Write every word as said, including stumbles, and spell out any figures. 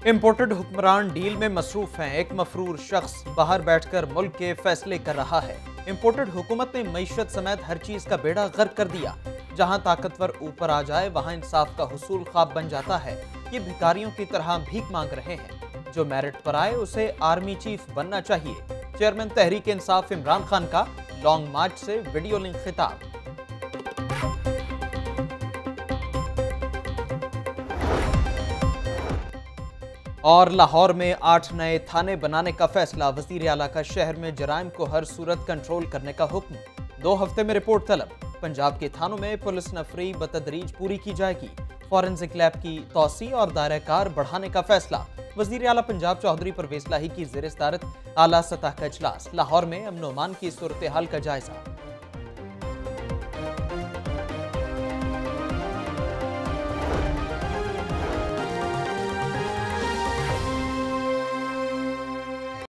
Imported हुक्मरान deal में मसरूफ हैं। एक मफरूर शख्स बाहर बैठकर मुल्क के फैसले कर रहा है। इम्पोर्टेड हुकूमत ने मईशत समेत हर चीज का बेड़ा गर्क कर दिया। जहां ताकतवर ऊपर आ जाए वहां इंसाफ का हुसूल ख्वाब बन जाता है। ये भिखारियों की तरह भीख मांग रहे हैं। जो मेरिट पर आए उसे आर्मी चीफ बनना चाहिए। चेयरमैन तहरीक इंसाफ इमरान खान का लॉन्ग मार्च से वीडियो लिंक खिताब। और लाहौर में आठ नए थाने बनाने का फैसला। वजीर आला का शहर में जराइम को हर सूरत कंट्रोल करने का हुक्म। दो हफ्ते में रिपोर्ट तलब। पंजाब के थानों में पुलिस नफरी बतदरीज पूरी की जाएगी। फॉरेंसिक लैब की तोसी और दायरा कार बढ़ाने का फैसला। वजीर आला पंजाब चौधरी परवेज लाही की ज़ेर सदारत आला सतह का इजलास। लाहौर में अमन अमान की सूरत हाल का जायजा।